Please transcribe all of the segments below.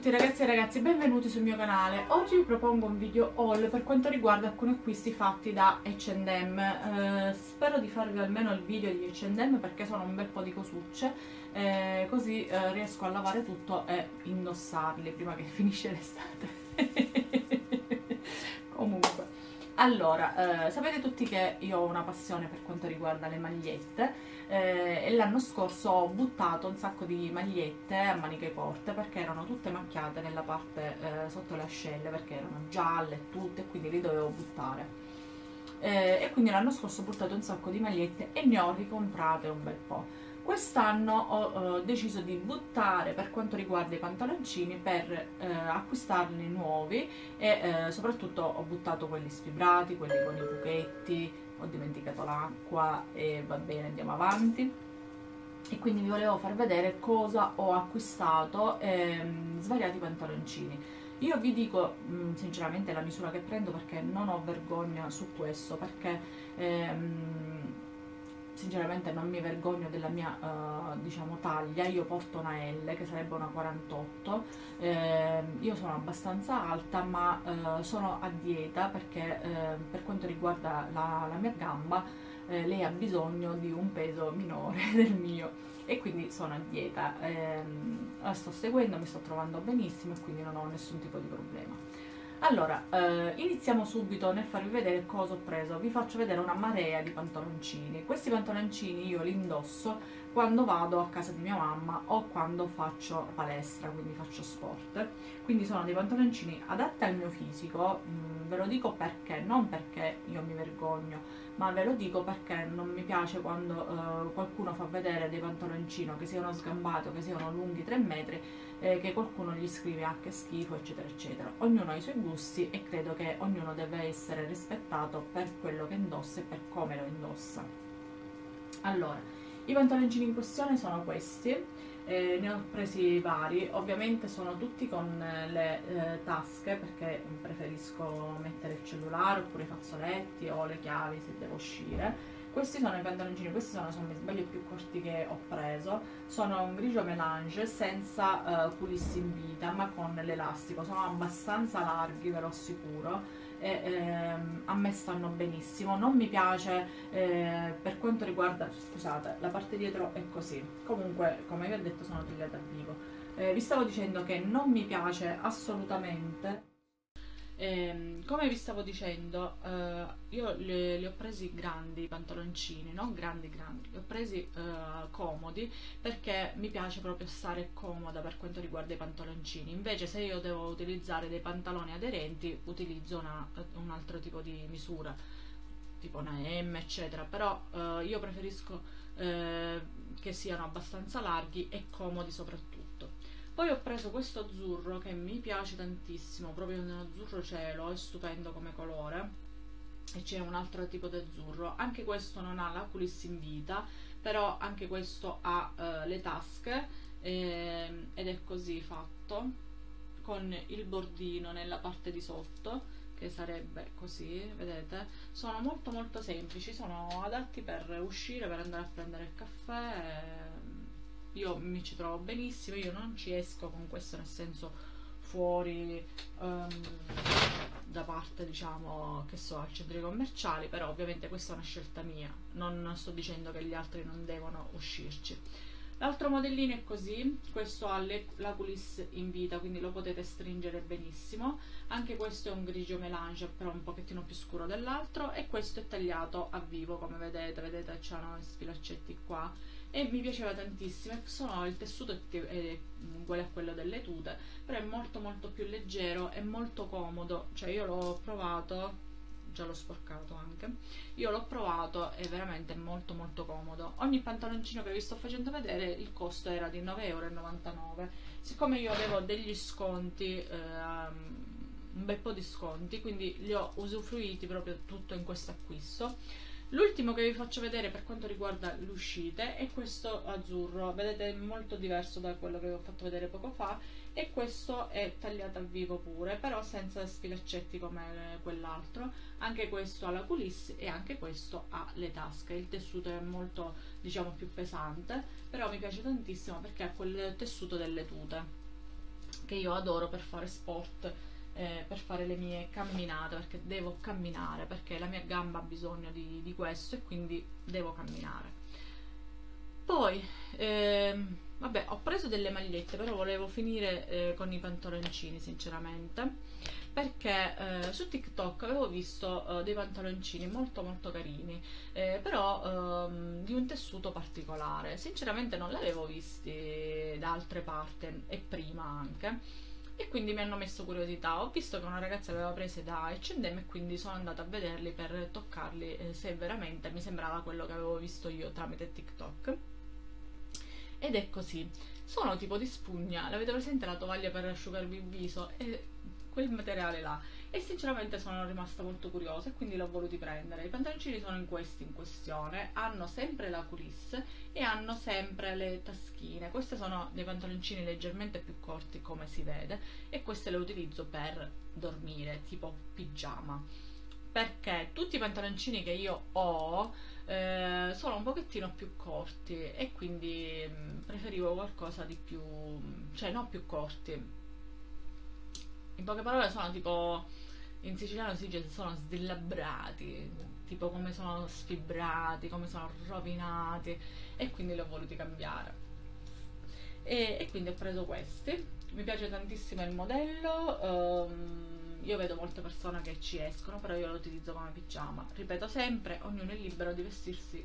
tutti ragazzi e ragazzi, benvenuti sul mio canale. Oggi vi propongo un video haul per quanto riguarda alcuni acquisti fatti da H&M. Spero di farvi almeno il video di H&M perché sono un bel po' di cosucce, così riesco a lavare tutto e indossarli prima che finisce l'estate. Comunque, allora, sapete tutti che io ho una passione per quanto riguarda le magliette. E l'anno scorso ho buttato un sacco di magliette a maniche corte perché erano tutte macchiate nella parte sotto le ascelle, perché erano gialle e tutte, e quindi li dovevo buttare. E quindi l'anno scorso ho buttato un sacco di magliette e ne ho ricomprate un bel po'. Quest'anno ho deciso di buttare per quanto riguarda i pantaloncini per acquistarli nuovi e soprattutto ho buttato quelli sfibrati, quelli con i buchetti. Ho dimenticato l'acqua e va bene, andiamo avanti. E quindi vi volevo far vedere cosa ho acquistato, svariati pantaloncini. Io vi dico sinceramente la misura che prendo perché non ho vergogna su questo, perché sinceramente non mi vergogno della mia diciamo taglia. Io porto una L che sarebbe una 48, io sono abbastanza alta ma sono a dieta perché per quanto riguarda la mia gamba lei ha bisogno di un peso minore del mio e quindi sono a dieta, la sto seguendo, mi sto trovando benissimo e quindi non ho nessun tipo di problema. Allora, iniziamo subito nel farvi vedere cosa ho preso. Vi faccio vedere una marea di pantaloncini. Questi pantaloncini io li indosso quando vado a casa di mia mamma o quando faccio palestra, quindi faccio sport. Quindi sono dei pantaloncini adatti al mio fisico, ve lo dico perché, non perché io mi vergogno, ma ve lo dico perché non mi piace quando qualcuno fa vedere dei pantaloncini che siano sgambati o che siano lunghi 3 metri, che qualcuno gli scrive ah che schifo eccetera eccetera. Ognuno ha i suoi gusti e credo che ognuno deve essere rispettato per quello che indossa e per come lo indossa. Allora, i pantaloncini in questione sono questi, ne ho presi vari, ovviamente sono tutti con le tasche perché preferisco mettere il cellulare oppure i fazzoletti o le chiavi se devo uscire. Questi sono i pantaloncini, questi sono se non mi sbaglio i più corti che ho preso, sono un grigio melange senza culisse in vita ma con l'elastico, sono abbastanza larghi ve lo assicuro e a me stanno benissimo. Non mi piace per quanto riguarda, scusate, la parte dietro è così, comunque come vi ho detto sono tagliata a vivo. Vi stavo dicendo che non mi piace assolutamente. Come vi stavo dicendo, io li ho presi grandi i pantaloncini, non grandi grandi, li ho presi comodi perché mi piace proprio stare comoda per quanto riguarda i pantaloncini. Invece se io devo utilizzare dei pantaloni aderenti utilizzo un altro tipo di misura, tipo una M eccetera, però io preferisco che siano abbastanza larghi e comodi soprattutto. Poi ho preso questo azzurro che mi piace tantissimo, proprio un azzurro cielo, è stupendo come colore. E c'è un altro tipo di azzurro, anche questo non ha la culisse in vita, però anche questo ha le tasche ed è così fatto, con il bordino nella parte di sotto, che sarebbe così, vedete? Sono molto molto semplici, sono adatti per uscire, per andare a prendere il caffè. Io mi ci trovo benissimo, io non ci esco con questo, nel senso fuori da parte diciamo che so al centri commerciali, però ovviamente questa è una scelta mia, non sto dicendo che gli altri non devono uscirci. L'altro modellino è così, questo ha la coulisse in vita, quindi lo potete stringere benissimo. Anche questo è un grigio melange, però un pochettino più scuro dell'altro, e questo è tagliato a vivo, come vedete c'hanno sfilaccetti qua e mi piaceva tantissimo. Il tessuto è uguale a quello delle tute, però è molto molto più leggero e molto comodo, cioè io l'ho provato, già l'ho sporcato anche, io l'ho provato, è veramente molto molto comodo. Ogni pantaloncino che vi sto facendo vedere il costo era di 9,99 €. Siccome io avevo degli sconti, un bel po' di sconti, quindi li ho usufruiti proprio tutto in questo acquisto. L'ultimo che vi faccio vedere per quanto riguarda le uscite è questo azzurro, vedete è molto diverso da quello che vi ho fatto vedere poco fa, e questo è tagliato a vivo pure, però senza sfilaccetti come quell'altro. Anche questo ha la coulisse e anche questo ha le tasche. Il tessuto è molto, diciamo, più pesante, però mi piace tantissimo perché ha quel tessuto delle tute. che io adoro per fare sport, per fare le mie camminate, perché devo camminare, perché la mia gamba ha bisogno di questo e quindi devo camminare. Poi, vabbè, ho preso delle magliette, però volevo finire con i pantaloncini, sinceramente, perché su TikTok avevo visto dei pantaloncini molto molto carini, però di un tessuto particolare. Sinceramente non li avevo visti da altre parti e prima anche. E quindi mi hanno messo curiosità. Ho visto che una ragazza li aveva presi da H&M e quindi sono andata a vederli per toccarli, se veramente mi sembrava quello che avevo visto io tramite TikTok. Ed è così. Sono tipo di spugna. L'avete presente la tovaglia per asciugarvi il viso? È quel materiale là. E sinceramente sono rimasta molto curiosa e quindi l'ho voluti prendere. I pantaloncini sono in questi in questione. Hanno sempre la culisse e hanno sempre le taschine. Questi sono dei pantaloncini leggermente più corti, come si vede, e queste le utilizzo per dormire, tipo pigiama, perché tutti i pantaloncini che io ho sono un pochettino più corti e quindi preferivo qualcosa di più, cioè non più corti, in poche parole sono tipo, in siciliano si dice sono sdelabrati, tipo come sono sfibrati, come sono rovinati, e quindi li ho voluti cambiare. E quindi ho preso questi. Mi piace tantissimo il modello. Io vedo molte persone che ci escono, però io lo utilizzo come pigiama. Ripeto sempre, ognuno è libero di vestirsi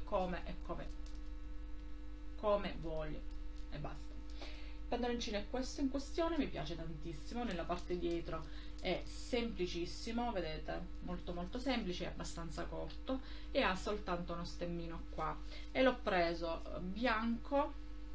come vuole e basta. Il pantaloncino è questo in questione, mi piace tantissimo. Nella parte dietro è semplicissimo, vedete, molto molto semplice, è abbastanza corto e ha soltanto uno stemmino qua. E l'ho preso bianco.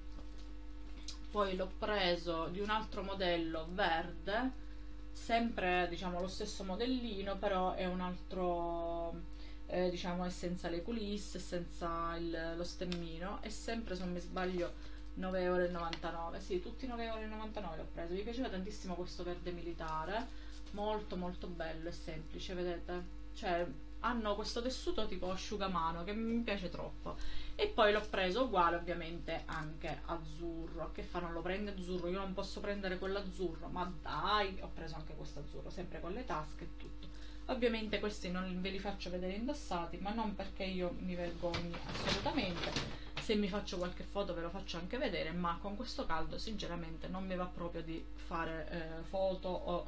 Poi l'ho preso di un altro modello verde, sempre diciamo lo stesso modellino, però è un altro, diciamo è senza le coulisse, senza lo stemmino, e sempre, se non mi sbaglio, 9,99 €. Sì, tutti 9,99 € l'ho preso. Mi piaceva tantissimo questo verde militare, molto molto bello e semplice, vedete? Cioè hanno questo tessuto tipo asciugamano che mi piace troppo. E poi l'ho preso uguale, ovviamente anche azzurro. Che fa, non lo prende azzurro? Io non posso prendere quell'azzurro, ma dai, ho preso anche questo azzurro, sempre con le tasche e tutto. Ovviamente questi non ve li faccio vedere indossati, ma non perché io mi vergogni, assolutamente. Se mi faccio qualche foto ve lo faccio anche vedere, ma con questo caldo sinceramente non mi va proprio di fare foto o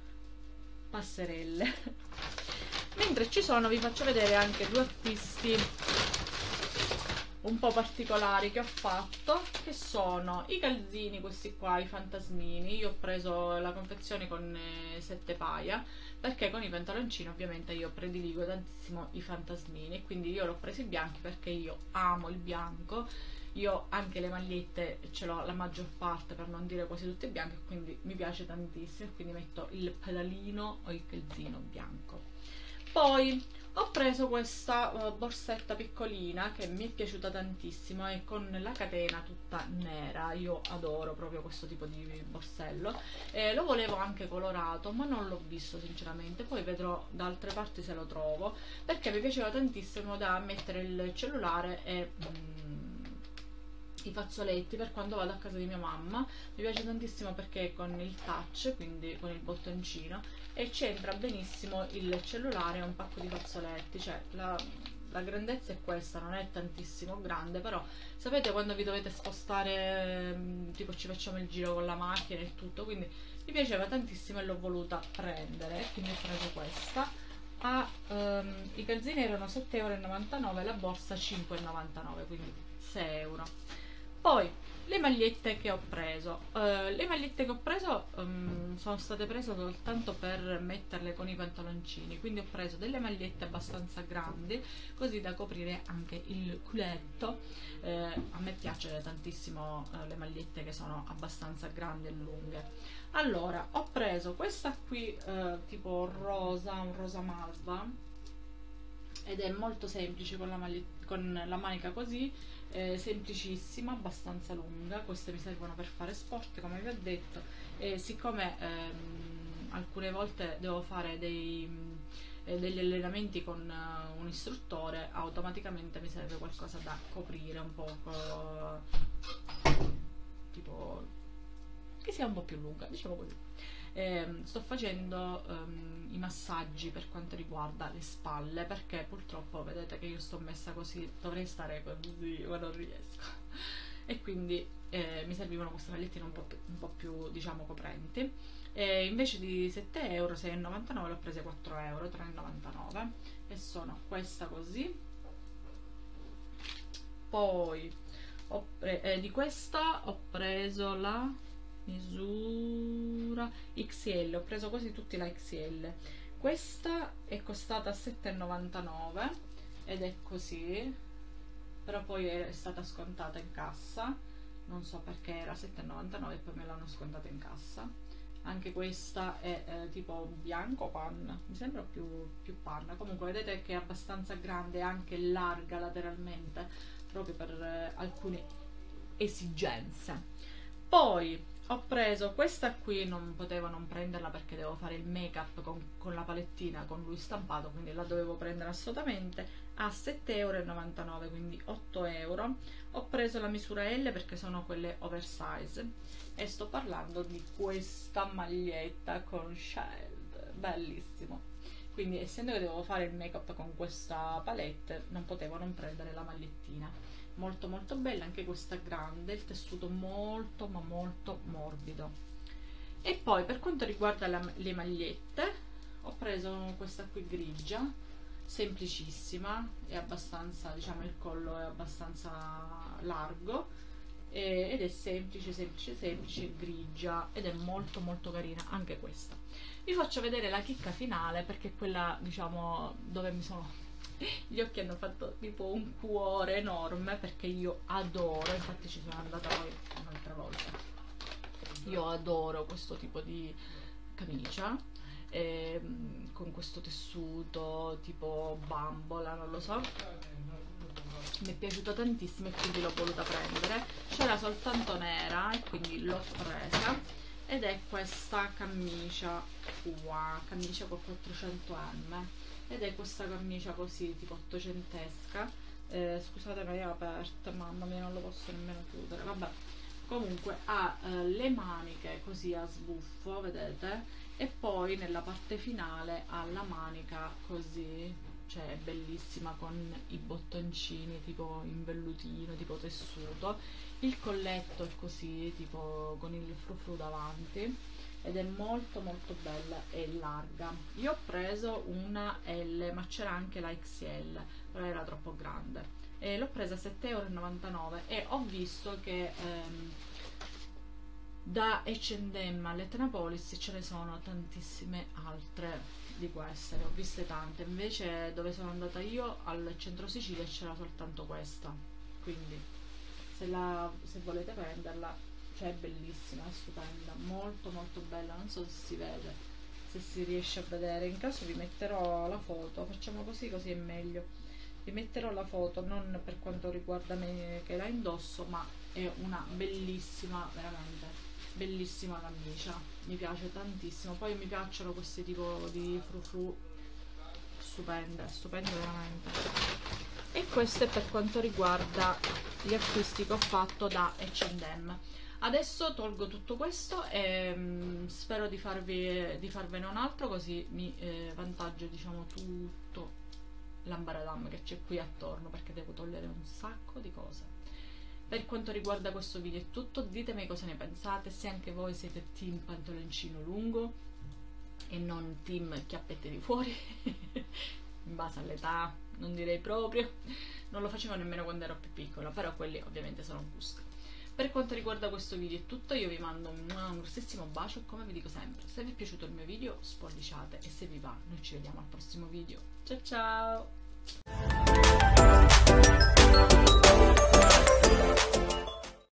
passerelle. Mentre ci sono, vi faccio vedere anche due acquisti un po' particolari che ho fatto, che sono i calzini, questi qua, i fantasmini. Io ho preso la confezione con 7 paia, perché con i pantaloncini ovviamente io prediligo tantissimo i fantasmini, e quindi io l'ho presi bianchi perché io amo il bianco. Io anche le magliette ce l'ho la maggior parte, per non dire quasi tutte bianche, quindi mi piace tantissimo, quindi metto il pedalino o il calzino bianco. Poi ho preso questa borsetta piccolina che mi è piaciuta tantissimo, e con la catena tutta nera. Io adoro proprio questo tipo di borsello. Lo volevo anche colorato, ma non l'ho visto sinceramente. Poi vedrò da altre parti se lo trovo, perché mi piaceva tantissimo da mettere il cellulare e i fazzoletti per quando vado a casa di mia mamma. Mi piace tantissimo perché è con il touch, quindi con il bottoncino, e c'entra benissimo il cellulare e un pacco di fazzoletti. Cioè la grandezza è questa, non è tantissimo grande, però sapete quando vi dovete spostare, tipo ci facciamo il giro con la macchina e tutto, quindi mi piaceva tantissimo e l'ho voluta prendere, quindi ho preso questa. I calzini erano 7,99 €, la borsa 5,99 €, quindi 6 euro. Poi le magliette che ho preso, sono state prese soltanto per metterle con i pantaloncini, quindi ho preso delle magliette abbastanza grandi, così da coprire anche il culetto. A me piace tantissimo le magliette che sono abbastanza grandi e lunghe. Allora, ho preso questa qui, tipo rosa, un rosa malva, ed è molto semplice, con la manica così, semplicissima, abbastanza lunga. Queste mi servono per fare sport, come vi ho detto, e siccome alcune volte devo fare degli allenamenti con un istruttore, automaticamente mi serve qualcosa da coprire un po', tipo che sia un po' più lunga, diciamo così. Sto facendo i massaggi per quanto riguarda le spalle, perché purtroppo vedete che io sto messa così, dovrei stare così ma non riesco, e quindi mi servivano queste magliettine un po' più diciamo coprenti, e invece di 7 euro 6,99 l'ho prese 4 euro 3,99, e sono questa così. Poi di questa ho preso la misura XL, ho preso quasi tutti la XL. Questa è costata 7,99 ed è così, però poi è stata scontata in cassa, non so perché era 7,99 e poi me l'hanno scontata in cassa. Anche questa è tipo bianco panna, mi sembra più panna, comunque vedete che è abbastanza grande e anche larga lateralmente, proprio per alcune esigenze. Poi ho preso questa qui, non potevo non prenderla perché devo fare il make up con la palettina con lui stampato, quindi la dovevo prendere assolutamente, a 7,99 euro, quindi 8 euro. Ho preso la misura L perché sono quelle oversize, e sto parlando di questa maglietta con Shield, bellissimo. Quindi essendo che devo fare il make up con questa palette non potevo non prendere la magliettina, molto molto bella, anche questa grande, il tessuto molto ma molto morbido. E poi per quanto riguarda le magliette ho preso questa qui grigia, semplicissima, è abbastanza, diciamo il collo è abbastanza largo ed è semplice, grigia, ed è molto molto carina anche questa. Vi faccio vedere la chicca finale perché è quella diciamo dove mi sono gli occhi hanno fatto tipo un cuore enorme, perché io adoro, infatti ci sono andata poi un'altra volta, io adoro questo tipo di camicia con questo tessuto tipo bambola, non lo so, mi è piaciuta tantissimo e quindi l'ho voluta prendere. C'era soltanto nera e quindi l'ho presa, ed è questa camicia qua, camicia con 400m, ed è questa camicia così tipo ottocentesca, scusatemi è aperta, mamma mia non lo posso nemmeno chiudere, vabbè. Comunque ha le maniche così a sbuffo, vedete, e poi nella parte finale ha la manica così, cioè è bellissima, con i bottoncini tipo in vellutino, tipo tessuto, il colletto è così tipo con il frufru davanti, ed è molto molto bella e larga. Io ho preso una L ma c'era anche la XL, però era troppo grande, e l'ho presa a 7,99 € e ho visto che da H&M all'Etnapolis ce ne sono tantissime altre di queste, ne ho viste tante, invece dove sono andata io al centro Sicilia c'era soltanto questa, quindi se volete prenderla, cioè è bellissima, è stupenda, molto molto bella, non so se si vede, se si riesce a vedere, in caso vi metterò la foto, facciamo così è meglio, vi metterò la foto, non per quanto riguarda me che la indosso, ma è una bellissima, veramente bellissima camicia, mi piace tantissimo. Poi mi piacciono questi tipo di frufru, stupende, stupende veramente. E questo è per quanto riguarda gli acquisti che ho fatto da H&M. Adesso tolgo tutto questo e spero di farvene un altro, così mi vantaggio diciamo tutto l'ambaradam che c'è qui attorno, perché devo togliere un sacco di cose. Per quanto riguarda questo video è tutto, ditemi cosa ne pensate, se anche voi siete team pantaloncino lungo e non team chiappette di fuori, in base all'età, non direi proprio, non lo facevo nemmeno quando ero più piccola, però quelli ovviamente sono gusti. Per quanto riguarda questo video è tutto, io vi mando un grossissimo bacio e come vi dico sempre, se vi è piaciuto il mio video spolliciate, e se vi va noi ci vediamo al prossimo video. Ciao ciao!